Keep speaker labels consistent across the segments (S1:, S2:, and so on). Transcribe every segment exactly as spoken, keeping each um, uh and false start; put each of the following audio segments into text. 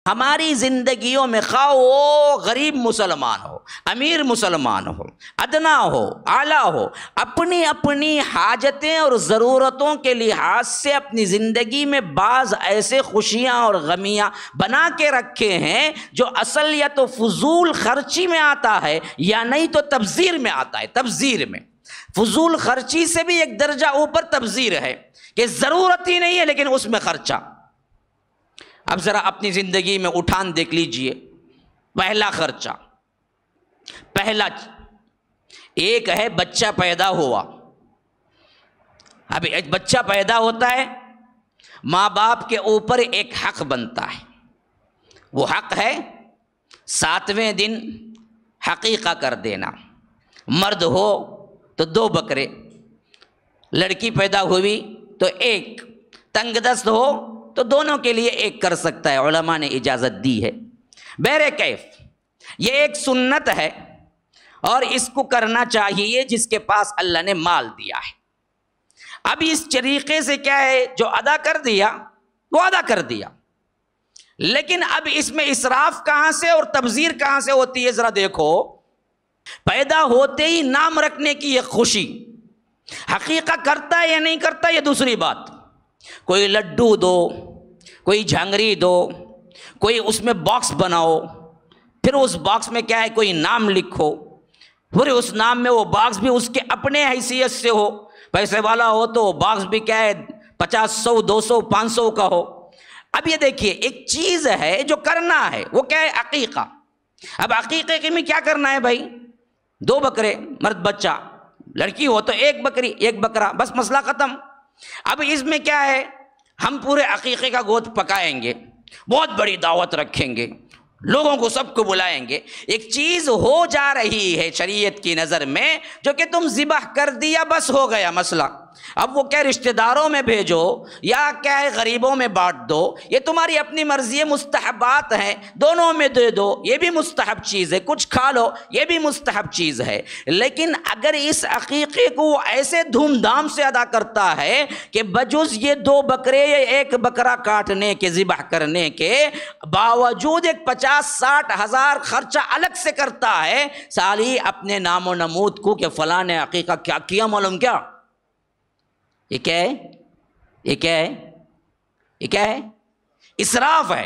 S1: ہماری زندگیوں میں خواہ وہ غریب مسلمان ہو، امیر مسلمان ہو، ادنا ہو، اعلیٰ ہو، اپنی اپنی حاجتیں اور ضرورتوں کے لحاظ سے اپنی زندگی میں بعض ایسے خوشیاں اور غمیاں بنا کے رکھے ہیں جو اصل یا تو فضول خرچی میں آتا ہے یا نہیں تو تبذیر میں آتا ہے۔ تبذیر میں، فضول خرچی سے بھی ایک درجہ اوپر تبذیر ہے کہ ضرورت ہی نہیں ہے لیکن اس میں خرچہ۔ اب ذرا اپنی زندگی میں اٹھان دیکھ لیجئے، پہلا خرچہ، پہلا ایک ہے بچہ پیدا ہوا۔ اب ایک بچہ پیدا ہوتا ہے، ماں باپ کے اوپر ایک حق بنتا ہے، وہ حق ہے ساتویں دن عقیقہ کر دینا۔ مرد ہو تو دو بکرے، لڑکی پیدا ہوئی تو ایک، تنگ دست ہو تو دونوں کے لیے ایک کر سکتا ہے، علماء نے اجازت دی ہے۔ بہر کیف یہ ایک سنت ہے اور اس کو کرنا چاہیے جس کے پاس اللہ نے مال دیا ہے۔ اب اس طریقے سے کیا ہے، جو ادا کر دیا وہ ادا کر دیا، لیکن اب اس میں اسراف کہاں سے اور تبذیر کہاں سے ہوتی ہے؟ ذرا دیکھو، پیدا ہوتے ہی نام رکھنے کی ایک خوشی، عقیقہ کرتا ہے یا نہیں کرتا یہ دوسری بات، کوئی لڈو دو، کوئی جھانگری دو، کوئی اس میں باکس بناؤ، پھر اس باکس میں کیا ہے کوئی نام لکھو، پھر اس نام میں وہ باکس بھی اس کے اپنے حیثیت سے ہو، پیسے والا ہو تو باکس بھی کیا ہے پچاس سو دو سو پانچ سو کا ہو۔ اب یہ دیکھیے ایک چیز ہے جو کرنا ہے، وہ کیا ہے عقیقہ۔ اب عقیقے میں کیا کرنا ہے بھائی؟ دو بکرے، مرد بچہ، لڑکی ہو تو ایک بکری ایک بکرا، بس مسئلہ ختم۔ اب اس میں کیا ہے، ہم پورے عقیقے کا گوشت پکائیں گے، بہت بڑی دعوت رکھیں گے، لوگوں کو سب کو بلائیں گے، ایک چیز ہو جا رہی ہے شریعت کی نظر میں جو کہ تم ذبح کر دیا بس ہو گیا مسئلہ۔ اب وہ کیا رشتہ داروں میں بھیجو یا کیا ہے غریبوں میں بانٹ دو، یہ تمہاری اپنی مرضی ہے، مستحبات ہیں، دونوں میں دے دو، یہ بھی مستحب چیز ہے، کچھ کھا لو یہ بھی مستحب چیز ہے۔ لیکن اگر اس عقیقے کو وہ ایسے دھوم دھام سے ادا کرتا ہے کہ بجز یہ دو بکرے یا ایک بکرا کاٹنے کے، ذبح کرنے کے باوجود ایک پچاس ساٹھ ہزار خرچہ الگ سے کرتا ہے، سالی اپنے نام و نمود کو کہ فلاں نے عقیقہ کیا کیا معلوم کیا؟ یہ کیا ہے؟ یہ کیا ہے؟ یہ کیا ہے؟ اسراف ہے،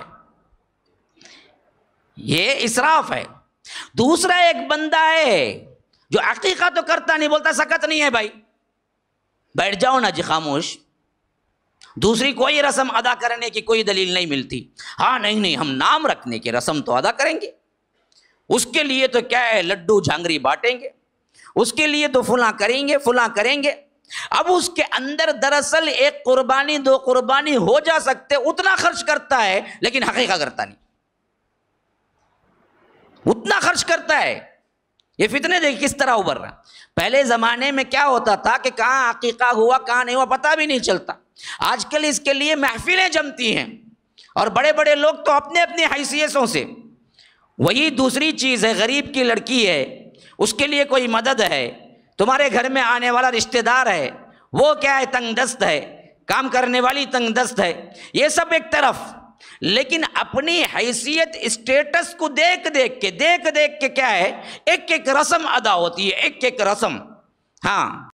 S1: یہ اسراف ہے۔ دوسرا ایک بندہ ہے جو عقیقہ تو کرتا نہیں، بولتا سکت نہیں ہے بھائی، بیٹھ جاؤ نا جی خاموش، دوسری کوئی رسم ادا کرنے کی کوئی دلیل نہیں ملتی۔ ہاں نہیں نہیں ہم نام رکھنے کی رسم تو ادا کریں گے، اس کے لیے تو کیا ہے لڈو جھانگری بانٹیں گے، اس کے لیے تو فلاں کریں گے فلاں کریں گے۔ اب اس کے اندر دراصل ایک قربانی دو قربانی ہو جا سکتے، اتنا خرچ کرتا ہے لیکن عقیقہ کرتا نہیں، اتنا خرچ کرتا ہے۔ یہ فتنے دیکھ کس طرح ابھر رہا۔ پہلے زمانے میں کیا ہوتا تھا کہ کہاں عقیقہ ہوا کہاں نہیں ہوا پتہ بھی نہیں چلتا، آج کل اس کے لیے محفلیں جمتی ہیں اور بڑے بڑے لوگ تو اپنے اپنے حیثیتوں سے، وہی دوسری چیز ہے، غریب کی لڑکی ہے اس کے لیے کوئی مدد ہے، تمہارے گھر میں آنے والا رشتہ دار ہے وہ کیا ہے تنگ دست ہے، کام کرنے والی تنگ دست ہے، یہ سب ایک طرف، لیکن اپنی حیثیت اسٹیٹس کو دیکھ دیکھ کے دیکھ دیکھ کے کیا ہے ایک ایک رسم ادا ہوتی ہے، ایک ایک رسم۔ ہاں